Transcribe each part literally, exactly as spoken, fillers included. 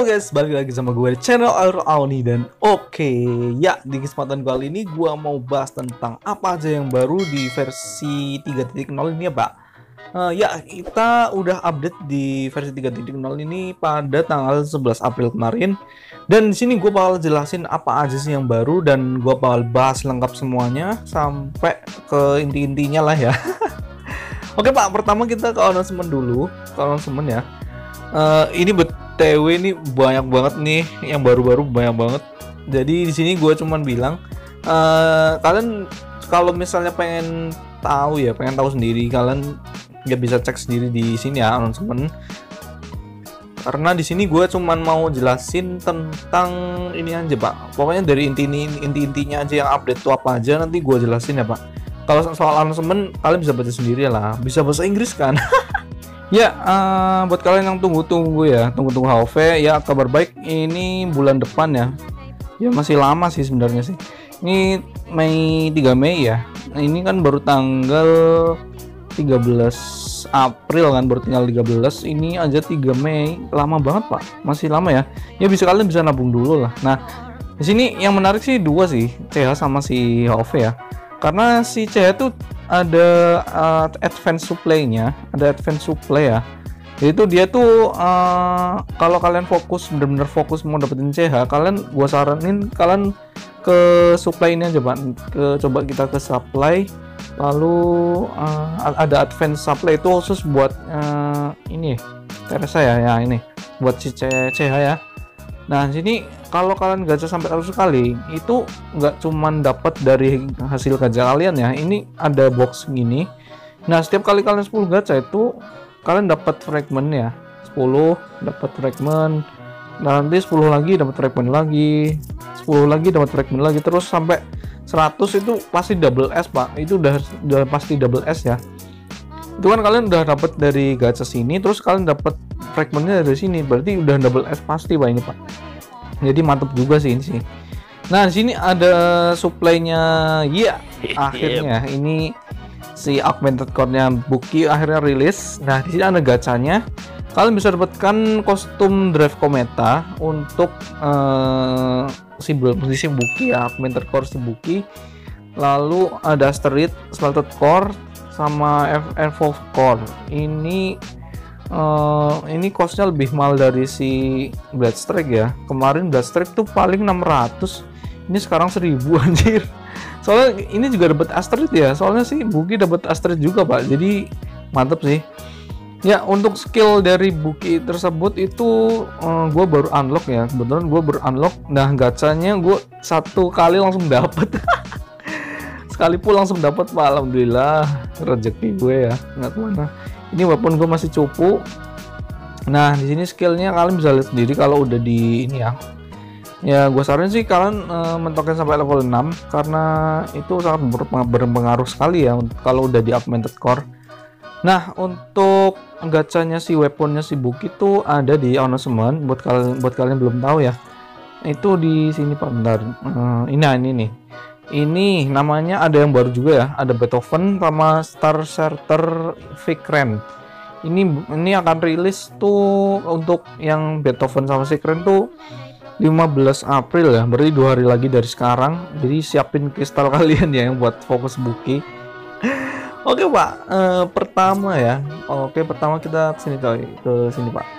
Halo guys, balik lagi sama gue di channel Aur Auni. Dan oke, ya di kesempatan kali ini gue mau bahas tentang apa aja yang baru di versi tiga titik nol ini ya Pak. Uh, ya, kita udah update di versi tiga titik nol ini pada tanggal sebelas April kemarin. Dan di sini gue bakal jelasin apa aja sih yang baru, dan gue bakal bahas lengkap semuanya sampai ke inti-intinya lah ya. Oke Pak, pertama kita ke announcement dulu, ke announcement ya. Uh, ini B T W ini banyak banget nih yang baru-baru, banyak banget. Jadi di sini gue cuman bilang, uh, kalian kalau misalnya pengen tahu ya, pengen tahu sendiri, kalian nggak bisa cek sendiri di sini ya announcement. Karena di sini gue cuman mau jelasin tentang ini aja Pak. Pokoknya dari inti inti-intinya aja yang update tuh apa aja nanti gue jelasin ya Pak. Kalau soal announcement kalian bisa baca sendiri lah, bisa bahasa Inggris kan. Ya, uh, buat kalian yang tunggu-tunggu ya, tunggu-tunggu H O V ya, kabar baik ini bulan depan ya. Ya masih lama sih sebenarnya sih. Ini Mei, tiga Mei ya. Nah, ini kan baru tanggal tiga belas April kan, baru tinggal tiga belas. Ini aja tiga Mei, lama banget Pak. Masih lama ya. Ya bisa, kalian bisa nabung dulu lah. Nah, di sini yang menarik sih dua sih, C H sama si H O V ya. Karena si C H tuh ada uh, advance supply-nya, ada advance supply ya. Itu dia tuh uh, kalau kalian fokus, bener-bener fokus mau dapetin C H, kalian gua saranin kalian ke supply ini aja Pak. Ke, coba kita ke supply, lalu uh, ada advance supply itu khusus buat uh, ini Teresa ya, ya ini buat si C H ya. Nah, sini kalau kalian gacha sampai seratus kali itu nggak cuman dapat dari hasil gacha kalian ya, ini ada box gini. Nah, setiap kali kalian sepuluh gacha itu kalian dapat fragment ya, sepuluh dapat fragment, nanti sepuluh lagi dapat fragment lagi, sepuluh lagi dapat fragment lagi, terus sampai seratus itu pasti double S Pak. Itu udah udah pasti double S ya. Itu kan kalian udah dapat dari gacha sini, terus kalian dapat fragmentnya dari sini, berarti udah double S pasti Pak ini Pak. Jadi mantap juga sih ini sih. Nah, di sini ada supply-nya. Ya, yeah, akhirnya ini si augmented core-nya Buki akhirnya rilis. Nah, di sini ada gacanya. Kalian bisa dapatkan kostum Drive Cometa untuk uh, si si Buki ya, augmented core si Buki. Lalu ada Asteroid, Smelted Core sama Evolve Core. Ini Uh, ini costnya lebih mahal dari si Bloodstrike ya. Kemarin Bloodstrike tuh paling enam ratus, ini sekarang seribu anjir. Soalnya ini juga dapat Asteroid ya. Soalnya sih Buki dapat Asteroid juga Pak. Jadi mantep sih. Ya, untuk skill dari Buki tersebut itu uh, gue baru unlock ya. Kebetulan gue baru unlock. Nah, gacanya gue satu kali langsung dapet. Sekali pun langsung dapat Pak. Alhamdulillah, rezeki gue ya. Nggak kemana. Ini walaupun gue masih cupu. Nah, di sini skillnya kalian bisa lihat sendiri kalau udah di ini ya. Ya, gue saranin sih kalian uh, mentoknya sampai level enam karena itu sangat berpengaruh sekali ya kalau udah di augmented core. Nah, untuk gacanya si weaponnya si Buki itu ada di announcement buat kalian buat kalian belum tahu ya. Itu di sini Pak, bentar. Uh, ini ini nih. Ini namanya ada yang baru juga ya, ada Beethoven sama Star Starter Vikren. Ini ini akan rilis tuh untuk yang Beethoven sama Vikren tuh lima belas April ya, berarti dua hari lagi dari sekarang. Jadi siapin kristal kalian ya yang buat fokus Buki. Oke Pak, eh, pertama ya. Oke, pertama kita kesini coy, ke sini Pak.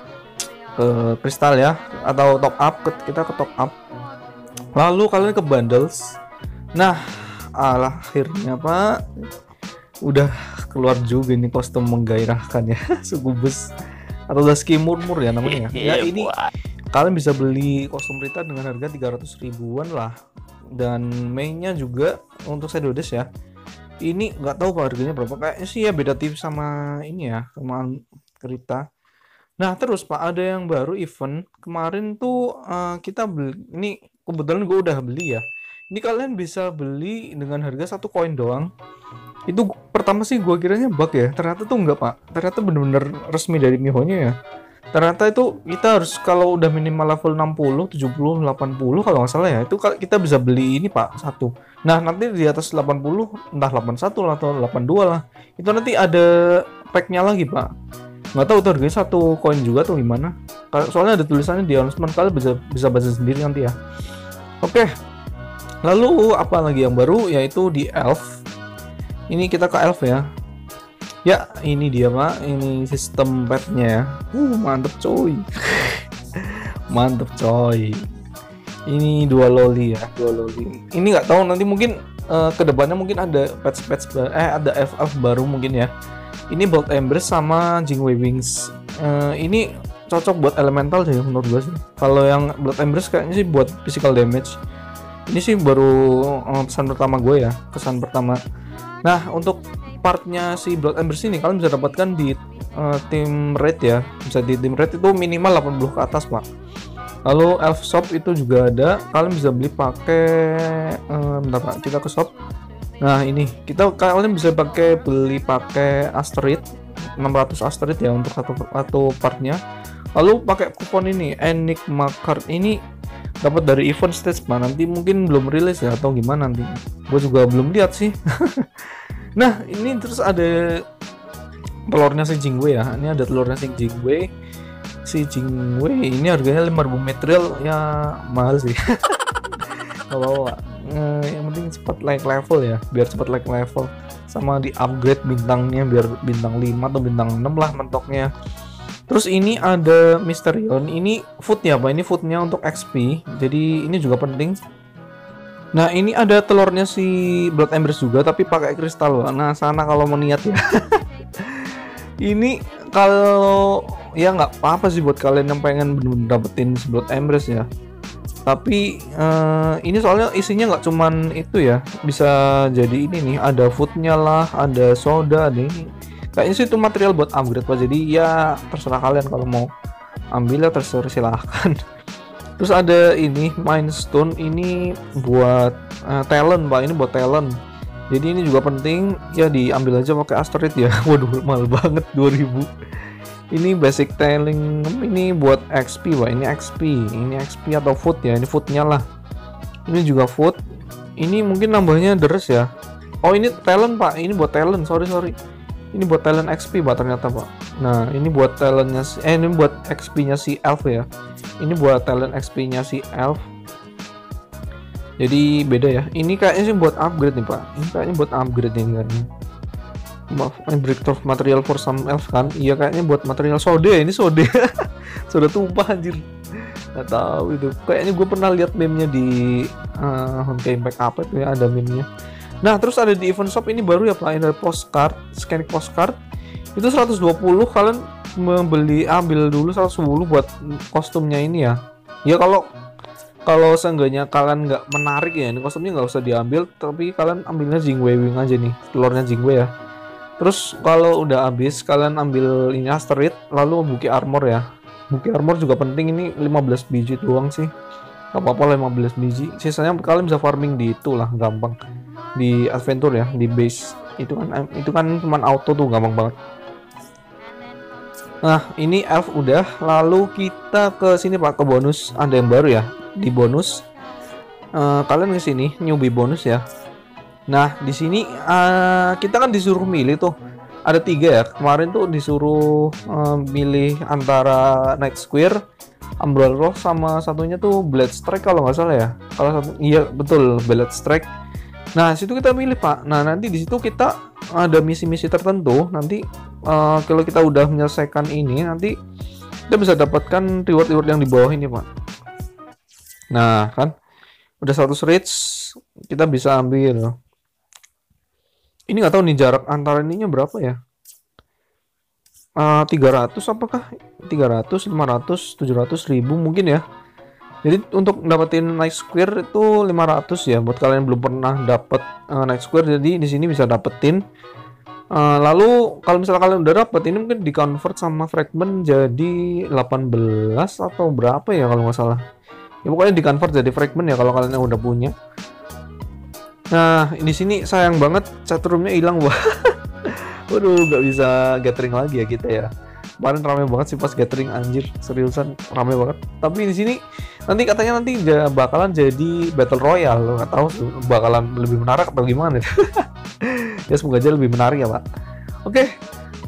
Ke kristal ya, atau top up, kita ke top up. Lalu kalian ke bundles. Nah, alah, akhirnya Pak udah keluar juga nih kostum menggairahkan ya. Sugubus atau Dusky Murmur ya namanya ya. Ya, ini kalian bisa beli kostum Rita dengan harga tiga ratus ribuan lah. Dan mainnya juga untuk Shadow Dash ya. Ini nggak tahu Pak harganya berapa, kayaknya sih ya beda tipis sama ini ya, sama Rita. Nah, terus Pak ada yang baru event kemarin tuh uh, kita beli, ini kebetulan gue udah beli ya. Ini kalian bisa beli dengan harga satu koin doang. Itu pertama sih gue kiranya bug ya. Ternyata tuh enggak Pak. Ternyata bener-bener resmi dari Miho-nya ya. Ternyata itu kita harus kalau udah minimal level enam puluh, tujuh puluh, delapan puluh kalau nggak salah ya. Itu kita bisa beli ini Pak, satu. Nah, nanti di atas delapan puluh, entah delapan puluh satu atau delapan puluh dua lah. Itu nanti ada pack-nya lagi Pak. Nggak tahu tuh harganya satu koin juga tuh gimana. Soalnya ada tulisannya di announcement, kalian bisa bisa baca sendiri nanti ya. Oke. Lalu apa lagi yang baru, yaitu di Elf. Ini kita ke Elf ya. Ya, ini dia Pak. Ini sistem petnya ya. Uh, mantep coy. Mantep coy. Ini dua loli ya, dua loli. Ini nggak tahu nanti mungkin uh, kedepannya mungkin ada patch-patch eh ada F F baru mungkin ya. Ini Bolt Embers sama Jingwei Wings. Uh, ini cocok buat elemental sih menurut gue sih. Kalau yang Blood Embers kayaknya sih buat physical damage. Ini sih baru uh, pesan pertama gue ya, kesan pertama. Nah, untuk partnya si Blood Embers ini kalian bisa dapatkan di uh, tim raid ya. Bisa di tim raid itu minimal delapan puluh ke atas, Pak. Lalu Elf Shop itu juga ada. Kalian bisa beli pakai uh, bentar Pak, kita ke shop. Nah, ini kita kalian bisa pakai beli pakai Asteroid enam ratus Asteroid ya untuk satu satu partnya. Lalu pakai kupon ini Enigma Card ini dapat dari event stage Pak. Nanti mungkin belum rilis ya atau gimana nanti. Gue juga belum lihat sih. Nah, ini terus ada telurnya si Jingwei ya. Ini ada telurnya si Jingwei. Si Jingwei ini harganya lima ribu material ya, mahal sih. Kalau Uh, yang penting cepat like level ya, biar cepat like level, sama di upgrade bintangnya biar bintang lima atau bintang enam lah mentoknya. Terus ini ada Mysterion, ini food ya Pak, ini foodnya untuk X P, jadi ini juga penting. Nah, ini ada telurnya si Blood Embers juga tapi pakai kristal Pak. Nah, sana kalau mau niat ya. Ini kalau ya nggak apa-apa sih buat kalian yang pengen bener-bener dapetin si Blood Embers ya. Tapi uh, ini soalnya isinya nggak cuman itu ya, bisa jadi ini nih, ada foodnya lah, ada soda, ada ini. Kayaknya sih itu material buat upgrade Pak. Jadi ya terserah kalian kalau mau ambil ya, terserah silahkan. Terus ada ini Mind Stone, ini buat uh, talent Pak, ini buat talent. Jadi ini juga penting ya, diambil aja pakai Asteroid ya. Waduh, mahal banget dua ribu. Ini basic tailing, ini buat X P Pak, ini X P, ini X P atau food ya, ini foodnya lah. Ini juga food. Ini mungkin nambahnya deres ya. Oh, ini talent Pak, ini buat talent, sorry sorry. Ini buat talent X P Pak ternyata Pak. Nah, ini buat talentnya si, eh ini buat X P-nya si Elf ya. Ini buat talent X P-nya si Elf. Jadi beda ya. Ini kayaknya sih buat upgrade nih Pak. Ini kayaknya buat upgrade nih kayaknya. Maaf, breakthrough material for some elf kan? Iya kayaknya buat material soda ya, ini soda. Soda tumpah anjir. Nggak tahu itu. Kayaknya gue pernah lihat meme-nya di uh, Honkai Impact apa itu ya, ada meme-nya. Nah, terus ada di event shop ini baru ya Pak, ini ada postcard, scanning postcard. Itu seratus dua puluh, kalian membeli ambil dulu seratus sepuluh buat kostumnya ini ya. Ya kalau kalau seenggaknya kalian nggak menarik ya, ini kostumnya nggak usah diambil, tapi kalian ambilnya Jingwei Wing aja nih, telurnya Jingwei ya. Terus kalau udah habis kalian ambil ini Asteroid, lalu buki armor ya. Buki armor juga penting, ini lima belas biji doang sih. Gak apa-apa lima belas biji. Sisanya kalian bisa farming di itu lah, gampang. Di adventure ya, di base. Itu kan itu kan cuma auto tuh, gampang banget. Nah, ini elf udah, lalu kita ke sini Pak, ke bonus. Ada yang baru ya di bonus. Uh, kalian ke sini newbie bonus ya. Nah, di sini uh, kita kan disuruh milih tuh. Ada tiga ya. Kemarin tuh disuruh uh, milih antara Night Square, Umbral Rock, sama satunya tuh Blade Strike kalau nggak salah ya. Kalau satu, iya betul, Blade Strike. Nah, situ kita milih Pak. Nah, nanti di situ kita ada misi-misi tertentu. Nanti uh, kalau kita udah menyelesaikan ini, nanti kita bisa dapatkan reward-reward yang di bawah ini Pak. Nah, kan udah seratus reach, kita bisa ambil. Ini nggak tahu nih jarak antara ininya berapa ya? Uh, tiga ratus apakah? tiga ratus, lima ratus, tujuh ratus ribu mungkin ya. Jadi untuk dapetin Night Square itu lima ratus ya. Buat kalian yang belum pernah dapet uh, Night Square, jadi di sini bisa dapetin. Uh, lalu kalau misalnya kalian udah dapet, ini mungkin di convert sama fragment jadi delapan belas atau berapa ya kalau nggak salah. Ya pokoknya di convert jadi fragment ya kalau kalian yang udah punya. Nah, di sini sayang banget chatroomnya hilang Wah. Waduh, nggak bisa gathering lagi ya kita ya. Kemarin rame banget sih pas gathering, anjir, seriusan rame banget. Tapi di sini nanti katanya nanti bakalan jadi battle royale, lo nggak tahu bakalan lebih menarik atau gimana. Ya semoga aja lebih menarik ya Pak. Oke,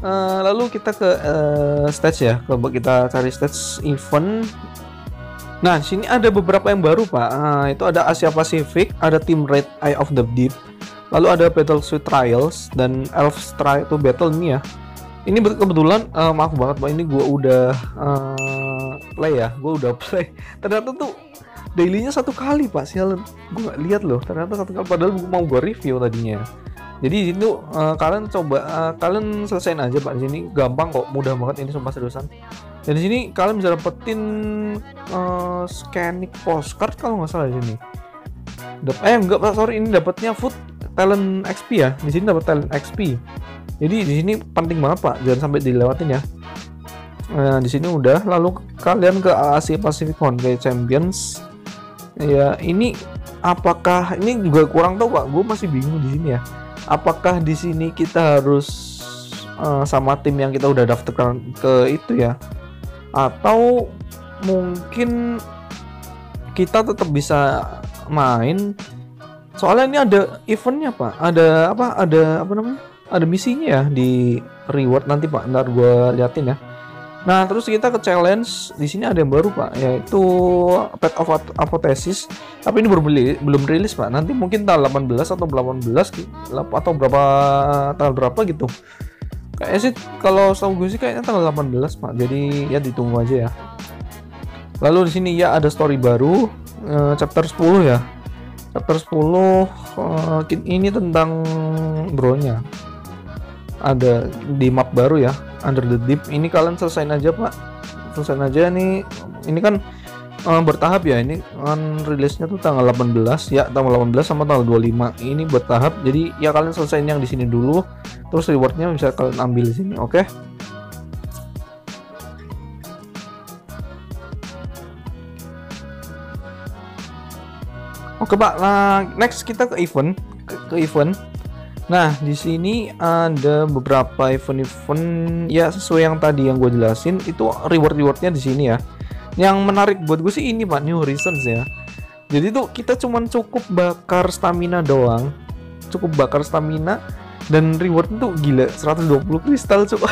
Uh, lalu kita ke uh, stage ya, coba kita cari stage event. Nah, sini ada beberapa yang baru Pak. Uh, itu ada Asia Pacific, ada Team Raid Eye of the Deep, lalu ada Battlesuit Trials dan Elf Strike to Battle ini ya. Ini kebetulan uh, maaf banget Pak, ini gue udah uh, play ya, gue udah play. Ternyata tuh dailynya satu kali Pak, sialan. Gue nggak lihat loh, ternyata satu kali. Padahal gue mau gue review tadinya. Jadi itu uh, kalian coba uh, kalian selesain aja Pak. Di sini gampang kok, mudah banget ini sumpah seriusan. Dan di sini kalian bisa dapetin uh, scanning postcard kalau nggak salah di sini. Dap eh enggak Pak, sorry, ini dapatnya food talent X P ya. Di sini dapat talent X P. Jadi di sini penting banget Pak, jangan sampai dilewatin ya. Nah, di sini udah, lalu kalian ke Asia Pacific Honkai Champions. Ya, ini apakah ini juga kurang tahu Pak. Gue masih bingung di sini ya. Apakah di sini kita harus uh, sama tim yang kita udah daftarkan ke itu ya, atau mungkin kita tetap bisa main? Soalnya ini ada eventnya Pak, ada apa? Ada apa namanya? Ada misinya ya di reward nanti Pak. Ntar gue liatin ya. Nah, terus kita ke challenge. Di sini ada yang baru Pak, yaitu Path of Apotheosis. Tapi ini belum belum rilis Pak. Nanti mungkin tanggal delapan belas atau delapan belas atau berapa tanggal berapa gitu. Kayaknya sih kalau setahu gue sih kayaknya tanggal delapan belas Pak. Jadi ya ditunggu aja ya. Lalu di sini ya ada story baru, uh, chapter sepuluh ya. Chapter sepuluh uh, ini tentang bronya. Ada di map baru ya, Under the Deep. Ini kalian selesain aja Pak, selesain aja nih. Ini kan uh, bertahap ya. Ini kan rilisnya tuh tanggal delapan belas ya, tanggal delapan belas sama tanggal dua puluh lima. Ini bertahap. Jadi ya kalian selesain yang di sini dulu, terus rewardnya bisa kalian ambil di sini, oke? Okay? Oke Pak. Nah, next kita ke event, ke, ke event. Nah, di sini ada beberapa event-event ya sesuai yang tadi yang gue jelasin. Itu reward-rewardnya di sini ya. Yang menarik buat gue sih ini Pak, New Horizons ya. Jadi tuh kita cuman cukup bakar stamina doang, cukup bakar stamina dan reward tuh gila, seratus dua puluh kristal coba.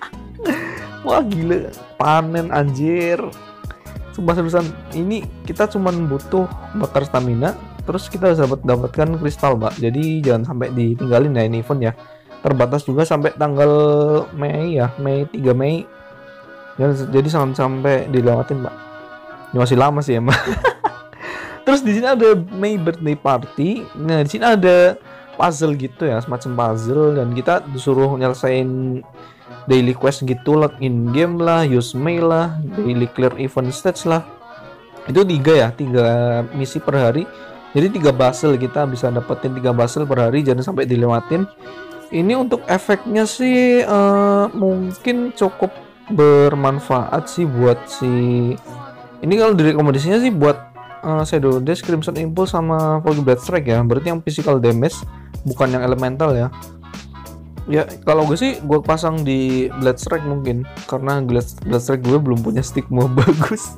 Wah gila, panen anjir. Sumpah seriusan, ini kita cuman butuh bakar stamina, terus kita bisa dapat dapatkan kristal Pak. Jadi jangan sampai ditinggalin ya ini event ya. Terbatas juga sampai tanggal Mei ya, Mei tiga Mei. Jadi jangan sampai dilewatin Pak. Ini masih lama sih emang. Terus di sini ada Mei birthday party. Nah di sini ada puzzle gitu ya, semacam puzzle, dan kita disuruh nyelesain daily quest gitu, login game lah, use mail lah, daily clear event stage lah. Itu tiga ya, tiga misi per hari. Jadi tiga basel, kita bisa dapetin tiga basel per hari, jangan sampai dilewatin. Ini untuk efeknya sih uh, mungkin cukup bermanfaat sih buat si ini. Kalau direkomendasinya sih buat uh, Shadow Dash, Crimson Impulse sama Foggy Blade Strike ya. Berarti yang physical damage, bukan yang elemental ya. Ya kalau gue sih gue pasang di Blade Strike mungkin, karena Blade Strike gue belum punya stigma bagus.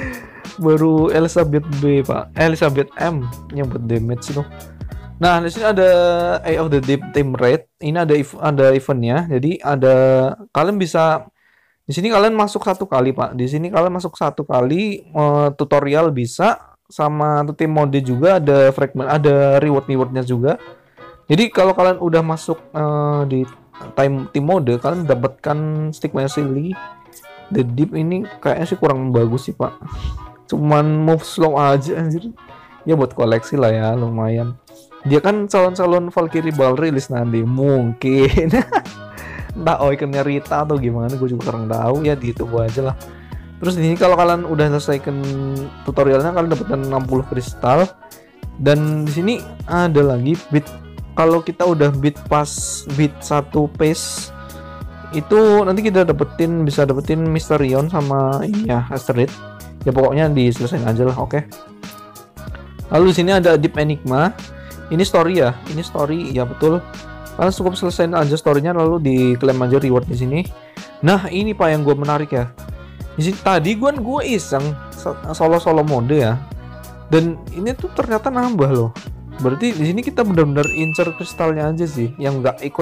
Baru Elizabeth B Pak, Elizabeth M yang buat damage itu. Nah di sini ada Eye of the Deep Team Raid. Ini ada ada eventnya. Jadi ada, kalian bisa di sini kalian masuk satu kali Pak. Di sini kalian masuk satu kali, uh, tutorial bisa, sama tim mode juga ada, fragment ada reward rewardnya juga. Jadi kalau kalian udah masuk uh, di time team mode, kalian dapatkan stigma silly. The Deep ini kayaknya sih kurang bagus sih Pak. Cuman move slow aja anjir. Ya buat koleksi lah ya, lumayan. Dia kan calon-calon Valkyrie Ball rilis nanti mungkin. Entah ikonnya Rita atau gimana, gue juga kurang tahu ya, ditunggu aja lah. Terus ini kalau kalian udah selesaikan tutorialnya, kalian dapatkan enam puluh kristal. Dan di sini ada lagi bit. Kalau kita udah beat pas beat satu pace itu nanti kita dapetin, bisa dapetin Mysterion sama ini ya, Asteroid. Ya pokoknya diselesain aja lah, oke. Okay? Lalu di sini ada Deep Enigma. Ini story ya, ini story ya betul. Kalian cukup selesain aja storynya, lalu diklaim aja reward di sini. Nah ini Pak yang gue menarik ya. Di sini tadi gue gue iseng solo solo mode ya, dan ini tuh ternyata nambah loh. Berarti di sini kita benar-benar incer kristalnya aja sih, yang nggak ikut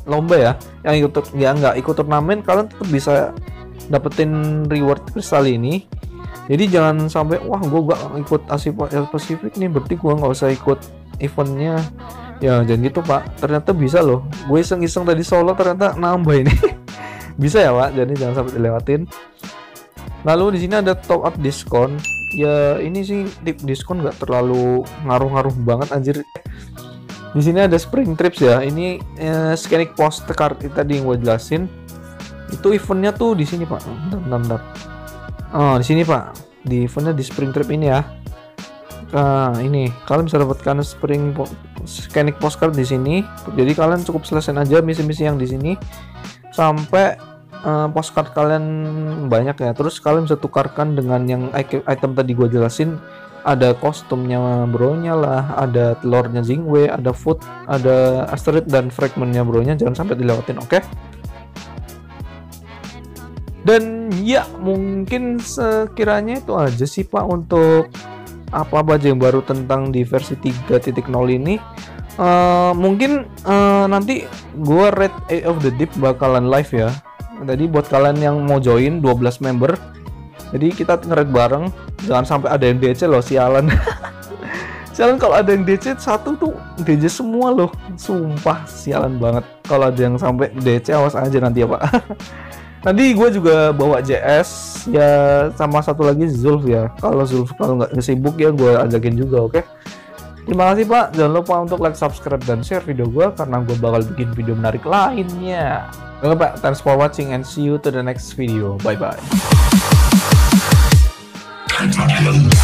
lomba ya, yang ikut ya nggak ikut turnamen, kalian tetap bisa dapetin reward kristal ini. Jadi jangan sampai wah gue gak ikut Asia Pasifik nih, berarti gue nggak usah ikut eventnya. Ya jangan gitu pak, ternyata bisa loh. Gue iseng-iseng tadi solo ternyata nambah ini. Bisa ya pak, jadi jangan sampai dilewatin. Lalu di sini ada top up diskon. Ya ini sih tip diskon nggak terlalu ngaruh-ngaruh banget anjir. Di sini ada spring trips ya. Ini eh, scanning postcard tadi yang gue jelasin. Itu eventnya tuh di sini pak. Bentar, bentar, bentar. Oh di sini pak. Di eventnya di spring trip ini ya. Nah ini kalian bisa dapatkan spring po scanning postcard di sini. Jadi kalian cukup selesaiin aja misi-misi yang di sini sampai uh, postcard kalian banyak ya. Terus kalian bisa tukarkan dengan yang item tadi gue jelasin. Ada kostumnya bronya lah, ada telurnya Zingwe, ada food, ada asteroid dan fragmentnya bronya. Jangan sampai dilewatin, oke? Okay? Dan ya mungkin sekiranya itu aja sih pak untuk apa aja yang baru tentang di versi tiga titik nol ini. Uh, mungkin uh, nanti gue Red Eye of the Deep bakalan live ya. Jadi buat kalian yang mau join dua belas member, jadi kita nge-raid bareng. Jangan sampai ada yang D C loh, sialan. Sialan kalau ada yang D C satu tuh D C semua loh. Sumpah sialan banget. Kalau ada yang sampai D C awas aja nanti ya pak. Nanti gue juga bawa J S ya, sama satu lagi Zulf ya. Kalau Zulf kalau nggak sibuk ya gue ajakin juga, oke? Okay? Terima kasih pak. Jangan lupa untuk like, subscribe, dan share video gue karena gue bakal bikin video menarik lainnya. Oke pak, thanks for watching and see you to the next video. Bye bye.